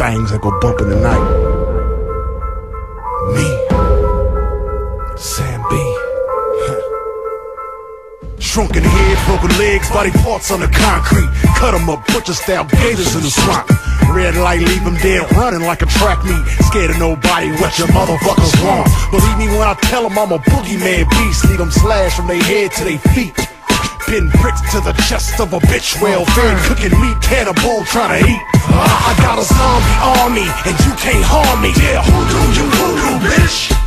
things that go bump in the night. Me, Sam B. Shrunken head, broken legs, body parts on the concrete. Cut 'em up, butcher style gators in the swamp. Red light, leave 'em dead, running like a track meet. Scared of nobody, what your motherfuckers want. Believe me when I tell 'em I'm a boogeyman beast. Leave 'em slashed from their head to their feet. Pin bricks to the chest of a bitch, well-fed, cooking meat, cannibal trying to eat. I got a zombie army, and you can't harm me. Yeah, who do you, bitch?